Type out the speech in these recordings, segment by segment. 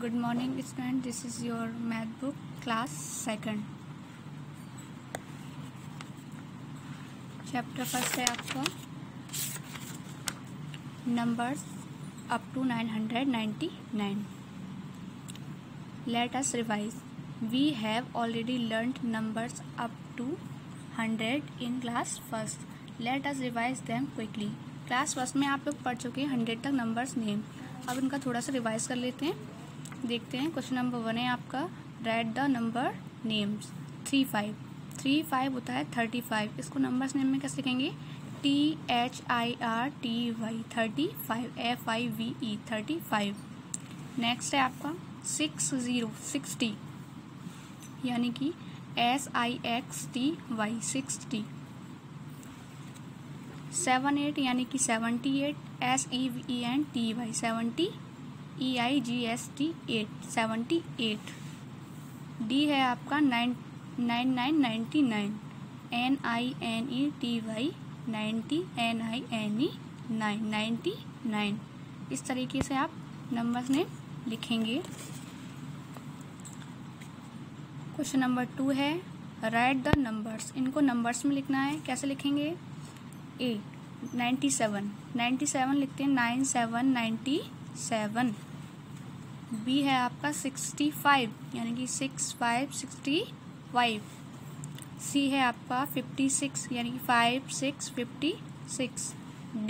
Good morning student, this is your math book class 2nd. Chapter first है आपका numbers up to 999. Let us revise. We have already learnt numbers up to 100 in class first. Let us revise them quickly. Class first में आप लोग पढ़ चुके हैं 100 तक numbers name. अब इनका थोड़ा सा रिवाइज कर लेते हैं. देखते हैं. क्वेश्चन नंबर 1 है आपका राइट द नंबर नेम्स. 35 होता है 35. इसको नंबर्स नेम में कैसे लिखेंगे? THIRTY 35 FIVE 35. नेक्स्ट है आपका 60 यानी कि SIXTY 60. 78 यानी कि 78 SEVENTY 70 EIGST 8 78. D है आपका 99 NINETY 90 NINE 99. इस तरीके से आप नंबर्स ने लिखेंगे. क्वेश्चन नंबर 2 है राइट द नंबर्स. इनको नंबर्स में लिखना है. कैसे लिखेंगे? A 97 लिखते हैं 97. B है आपका 65 यानी कि 65. C है आपका 56 यानी कि 56. D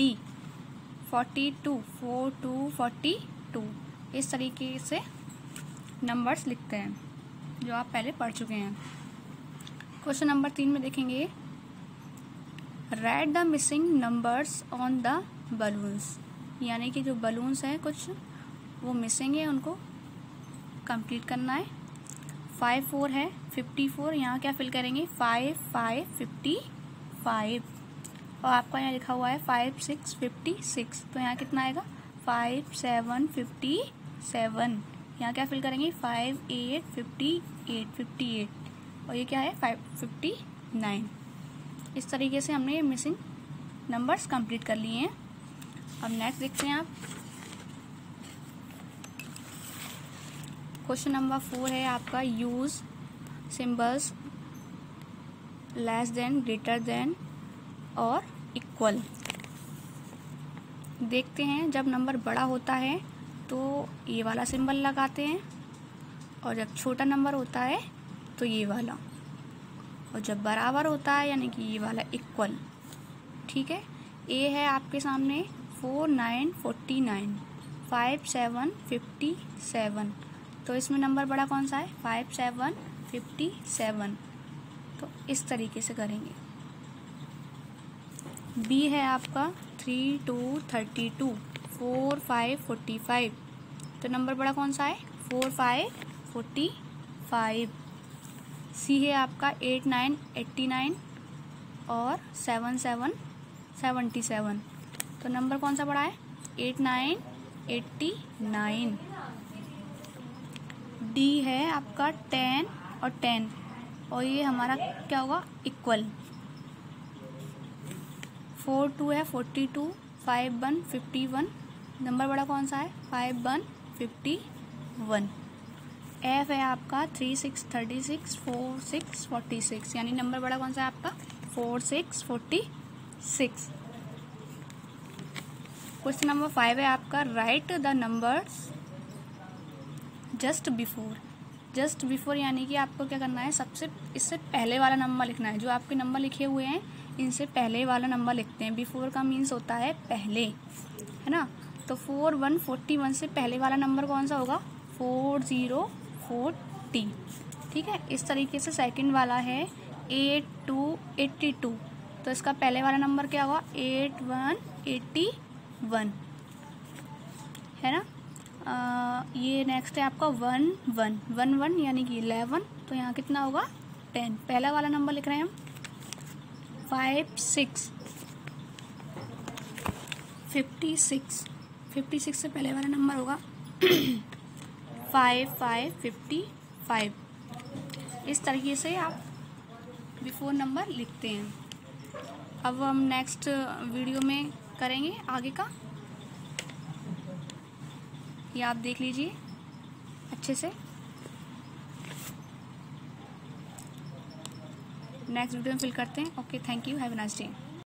42. इस तरीके से नंबर्स लिखते हैं जो आप पहले पढ़ चुके हैं. क्वेश्चन नंबर 3 में देखेंगे write the missing numbers on the balloons. यानी कि जो बलून्स हैं कुछ वो मिसिंग है, उनको कंप्लीट करना है. 54 है 54. यहाँ क्या फिल करेंगे? 5 55. और आपका यहाँ लिखा हुआ है 5 6 56. तो यहाँ कितना आएगा? 5 7 57. यहाँ क्या फिल करेंगे? 5 8 58. और ये क्या है? 5 59. इस तरीके से हमने मिसिंग नंबर्स कंप्लीट कर लिए हैं. अब नेक्स्ट देखते हैं आप. क्वेश्चन नंबर 4 है आपका use symbols less than, greater than और इक्वल. देखते हैं जब नंबर बड़ा होता है तो ये वाला सिंबल लगाते हैं, और जब छोटा नंबर होता है तो ये वाला, और जब बराबर होता है यानी कि ये वाला इक्वल. ठीक है. ए है आपके सामने 4 9 49 5 7 57. तो इसमें नंबर बड़ा कौन सा है? 5 7 57. तो इस तरीके से करेंगे. बी है आपका 3 2 32 4 5 45. तो नंबर बड़ा कौन सा है? 4 5 45. सी है आपका 8 9 89 और 7 7 77. तो नंबर कौन सा बड़ा है? 8 9 89. डी है आपका 10 और 10, और ये हमारा क्या होगा? इक्वल. 4 2 है 42 5 1 51. नंबर बड़ा कौन सा है? 5 1 51. एफ है आपका 3 6 36 4 6 46. यानी नंबर बड़ा कौन सा है आपका? 4 6 46. क्वेश्चन नंबर 5 है आपका write the numbers just before. यानी कि आपको क्या करना है? इससे पहले वाला नंबर लिखना है. जो आपके नंबर लिखे हुए हैं इनसे पहले वाला नंबर लिखते हैं. बिफोर का मीन्स होता है पहले, है ना. तो 4 1 41 से पहले वाला नंबर कौन सा होगा? 4040. ठीक है. इस तरीके से सेकंड वाला है 82 तो इसका पहले वाला नंबर क्या होगा? 81 है ना. ये नेक्स्ट है आपका 11 यानी कि 11. तो यहाँ कितना होगा? 10. पहला वाला नंबर लिख रहे हैं हम 5 6 56 से पहले वाला नंबर होगा 5 5 55. इस तरीके से आप बिफोर नंबर लिखते हैं. अब हम नेक्स्ट वीडियो में करेंगे आगे का. ये आप देख लीजिए. अच्छे से। नेक्स्ट वीडियो में फिल करते हैं। Okay, thank you, have a nice day.